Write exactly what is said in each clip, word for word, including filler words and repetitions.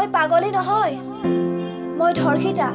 পাগলী নহয়, মই ধৰ্ষিতা।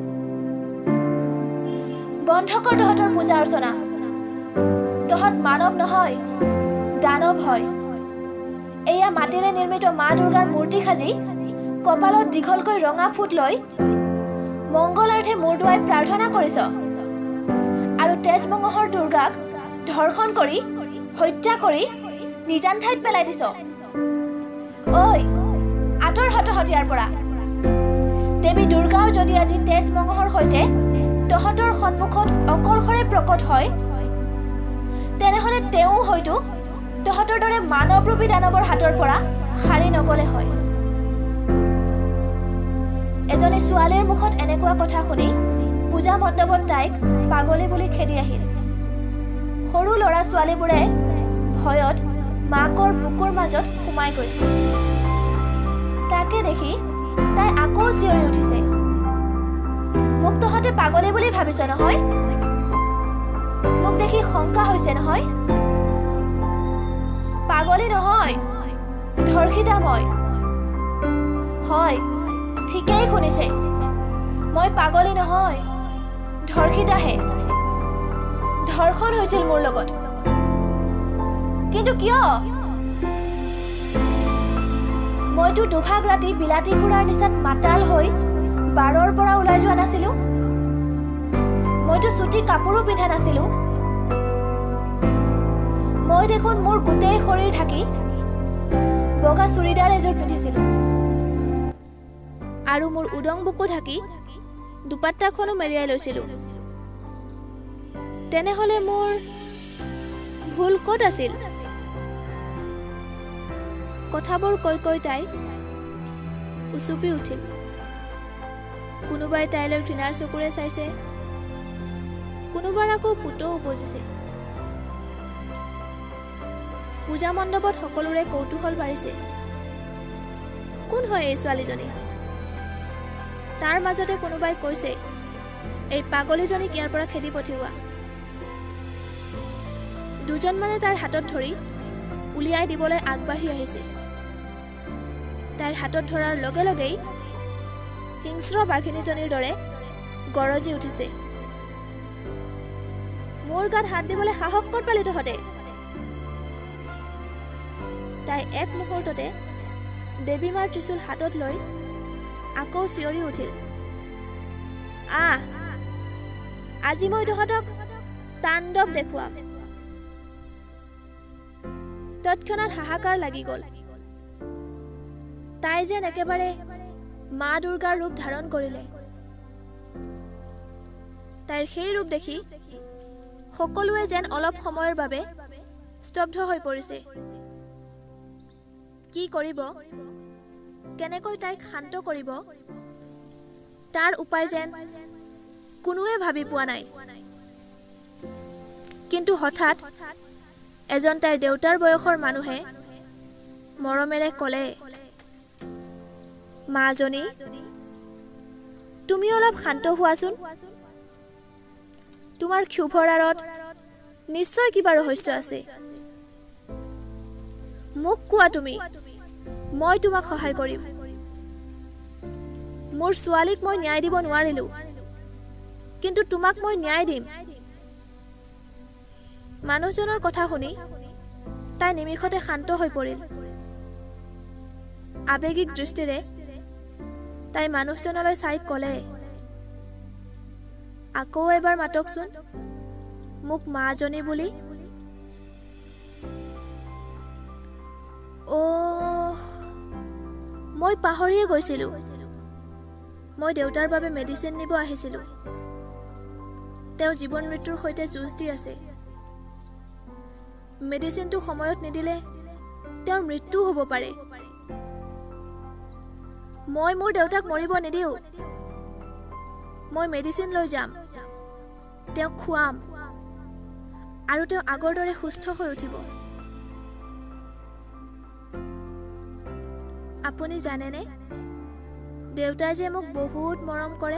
বন্ধ কৰ তহঁতৰ পূজা অৰ্চনা। তহঁত মানৱ নহয়, দানৱ হয়। এয়া মাটিৰে নিৰ্মিত মা দুৰ্গাৰ মূৰ্তি সাজি কপালত দীঘলকৈ ৰঙা ফুট লৈ মংগলাৰ্থে মূৰ দুৱাই প্ৰাৰ্থনা কৰিছ আৰু তেজমঙহৰ দুৰ্গাক ধৰ্ষণ কৰি হত্যা কৰি নিজান ঠাইত পেলাই দিছ। ঐ আঁতৰ হতহত ইয়াৰ পৰা। দেৱী দুৰ্গাও যদি আজি তেজমঙহৰ সৈতে তহঁতৰ সন্মুখত অকলশৰে প্ৰকট হয়, তেনেহ'লে তেওঁ হয়তো তহঁতৰ দৰে মানৱৰূপী দানৱৰ হাতৰ পৰা সাৰি নগলে হয়। এজনী ছোৱালীৰ মুখত এনেকুৱা কথা শুনি পূজা মণ্ডপত তাইক পাগলী বুলি খেদি আহিল। সৰু ল'ৰা ছোৱালীবোৰে ভয়ত মাকৰ বুকুৰ মাজত সোমাই গৈছিল। তাকে দেখি তাই আকৌ চিঞৰি উঠিছে, মোক তহঁতে পাগলী বুলি ভাবিছ নহয়? মোক দেখি শংকা হৈছে নহয়? পাগলী নহয়, ধৰ্ষিতা মই। হয়, ঠিকেই শুনিছে, মই পাগলী নহয়, ধৰ্ষিতাহে। ধৰ্ষণ হৈছিল মোৰ লগত। কিন্তু কিয়? মইতো দুভাগ ৰাতি বিলাতী খুৰাৰ নিচাত মাতাল হৈ বাৰৰ পৰা ওলাই যোৱা নাছিলো। মইতো চুটি কাপোৰো পিন্ধা নাছিলো। মই দেখোন মোৰ গোটেই শৰীৰ ঢাকি বগা চুৰিদাৰ এযোৰ পিন্ধিছিলো আৰু মোৰ উদং বুকু ঢাকি দুপাট্টাখনো মেৰিয়াই লৈছিলো। তেনেহ'লে মোৰ ভুল ক'ত আছিল? কথাবোৰ কৈ কৈ তাই উচুপি উঠিল। কোনোবাই তাইলৈ ঘৃণাৰ চকুৰে চাইছে, কোনোবাৰ আকৌ পুতৌ উপজিছে। পূজা মণ্ডপত সকলোৰে কৌতূহল বাঢ়িছে। কোন হয় এই ছোৱালীজনী? তাৰ মাজতে কোনোবাই কৈছে, এই পাগলীজনীক ইয়াৰ পৰা খেদি পঠিওৱা। দুজনমানে তাইৰ হাতত ধৰি উলিয়াই দিবলৈ আগবাঢ়ি আহিছে। তাইৰ হাতত ধৰাৰ লগে লগেই হিংস্ৰ বাঘিনীজনীৰ দৰে গৰজি উঠিছে। মোৰ গাত হাত দিবলৈ সাহস ক'ত পালি তহঁতে? তাই এক মুহূৰ্ততে দেৱী মাৰ ত্ৰিশূল হাতত লৈ আকৌ চিঞৰি উঠিল, আহ, আজি মই তহঁতক তাণ্ডৱ দেখুৱাম। তৎক্ষণাত হাহাকাৰ লাগি গ'ল। তাই যেন একেবাৰে মা দুৰ্গাৰ ৰূপ ধাৰণ কৰিলে। তাইৰ সেই ৰূপ দেখি সকলোৱে যেন অলপ সময়ৰ বাবে স্তব্ধ হৈ পৰিছে। কি কৰিব, কেনেকৈ তাইক শান্ত কৰিব, তাৰ উপায় যেন কোনোৱে ভাবি পোৱা নাই। কিন্তু হঠাৎ এজন তাইৰ দেউতাৰ বয়সৰ মানুহে মৰমেৰে ক'লে, মাজনী, তুমি অলপ শান্ত হোৱাচোন। তোমাৰ ক্ষোভৰ আঁৰত নিশ্চয় কিবা ৰহস্য আছে। মোক কোৱা তুমি, মই তোমাক সহায় কৰিম। মোৰ ছোৱালীক মই ন্যায় দিব নোৱাৰিলো, কিন্তু তোমাক মই ন্যায় দিম। মানুহজনৰ কথা শুনি তাই নিমিষতে শান্ত হৈ পৰিল। আৱেগিক দৃষ্টিৰে তাই মানুহজনলৈ চাই ক'লে, আকৌ এবাৰ মাতকচোন, মোক মাজনী বুলি। অ', মই পাহৰিয়ে গৈছিলো। মই দেউতাৰ বাবে মেডিচিন নিব আহিছিলো। তেওঁ জীৱন মৃত্যুৰ সৈতে যুঁজ দি আছে। মেডিচিনটো সময়ত নিদিলে তেওঁৰ মৃত্যু হ'ব পাৰে। মই মোৰ দেউতাক মৰিব নিদিওঁ। মই মেডিচিন লৈ যাম, তেওঁক খুৱাম আৰু তেওঁ আগৰ দৰে সুস্থ হৈ উঠিব। আপুনি জানেনে, দেউতাই যে মোক বহুত মৰম কৰে।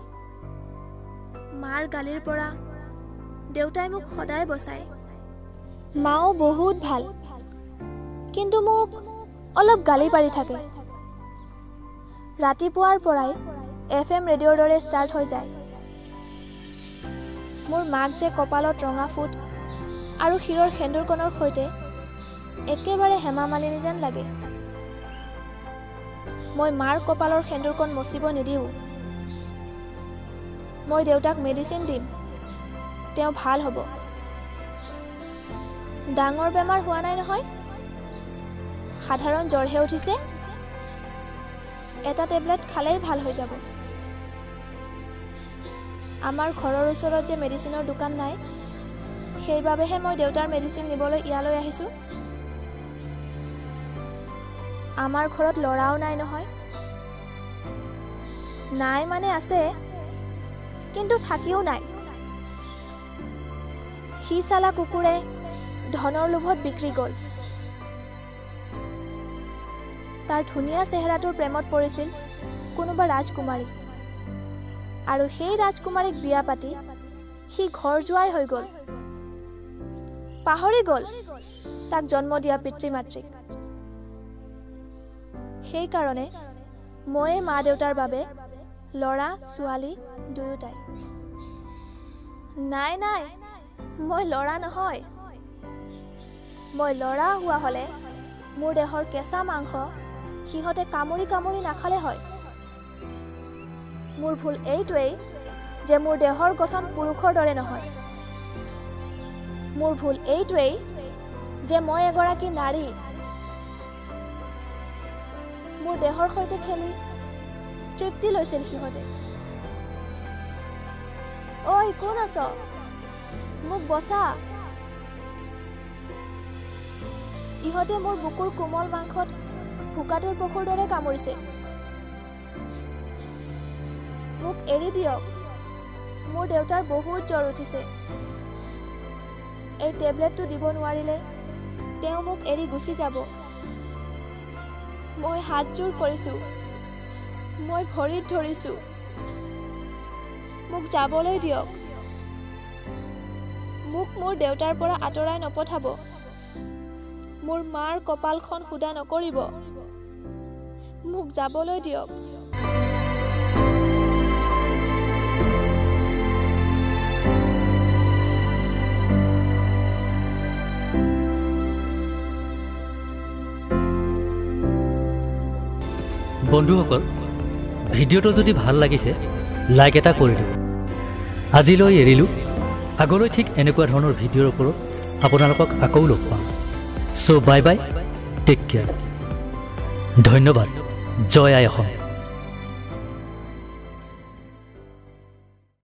মাৰ গালিৰ পৰা দেউতাই মোক সদায় বচায়। মাও বহুত ভাল, কিন্তু মোক অলপ গালি পাৰি থাকে। ৰাতিপুৱাৰ পৰাই এফ এম ৰেডিঅ'ৰ দৰে ষ্টাৰ্ট হৈ যায়। মোৰ মাক যে কপালত ৰঙা ফুট আৰু শিৰৰ সেন্দুৰকণৰ সৈতে একেবাৰে হেমা মালিনী যেন লাগে। মই মাৰ কপালৰ সেন্দুৰকণ মচিব নিদিওঁ। মই দেউতাক মেডিচিন দিম, তেওঁ ভাল হ'ব। ডাঙৰ বেমাৰ হোৱা নাই নহয়, সাধাৰণ জ্বৰহে উঠিছে, এটা টেবলেট খালেই ভাল হৈ যাব। আমাৰ ঘৰৰ ওচৰত যে মেডিচিনৰ দোকান নাই, সেইবাবেহে মই দেউতাৰ মেডিচিন নিবলৈ ইয়ালৈ আহিছোঁ। আমাৰ ঘৰত ল'ৰাও নাই নহয়। নাই মানে আছে, কিন্তু থাকিও নাই। সি চালা কুকুৰে ধনৰ লোভত বিক্ৰী গ'ল। তাৰ ধুনীয়া চেহেৰাটোৰ প্ৰেমত পৰিছিল কোনোবা ৰাজকুমাৰী, আৰু সেই ৰাজকুমাৰীক বিয়া পাতি সি ঘৰ জোৱাই হৈ গ'ল। পাহৰি গ'ল তাক জন্ম দিয়া পিতৃ মাতৃক। সেইকাৰণে ময়ে মা দেউতাৰ বাবে ল'ৰা ছোৱালী দুয়োটাই। নাই নাই, মই ল'ৰা নহয়। মই ল'ৰা হোৱা হ'লে মোৰ দেহৰ কেঁচা মাংস সিহঁতে কামুৰি কামুৰি নাখালে হয়। মোৰ ভুল এইটোৱেই যে মোৰ দেহৰ গঠন পুৰুষৰ দৰে নহয়। মোৰ ভুল এইটোৱেই যে মই এগৰাকী নাৰী। মোৰ দেহৰ সৈতে খেলি তৃপ্তি লৈছিল সিহঁতে। ঐ কোন আছ? মোক বচা। ইহঁতে মোৰ বুকুৰ কোমল মাংসত ভোকাটোৰ পশুৰ দৰে কামুৰিছে। মোক এৰি দিয়ক, মোৰ দেউতাৰ বহুত জ্বৰ উঠিছে। এই টেবলেটটো দিব নোৱাৰিলে তেওঁ মোক এৰি গুচি যাব। মই হাতযোৰ কৰিছোঁ, মই ভৰিত ধৰিছোঁ, মোক যাবলৈ দিয়ক। মোক মোৰ দেউতাৰ পৰা আঁতৰাই নপঠাব। মোৰ মাৰ কপালখন সুদা নকৰিব। মোক যাবলৈ দিয়ক। বন্ধুসকল, ভিডিঅ'টো যদি ভাল লাগিছে লাইক এটা কৰি দিওঁ। আজিলৈ এৰিলোঁ, আগলৈ ঠিক এনেকুৱা ধৰণৰ ভিডিঅ'ৰ ওপৰত আপোনালোকক আকৌ লগ পাম। চ' বাই বাই, টেক কেয়াৰ। ধন্যবাদ। জয় আই অসম।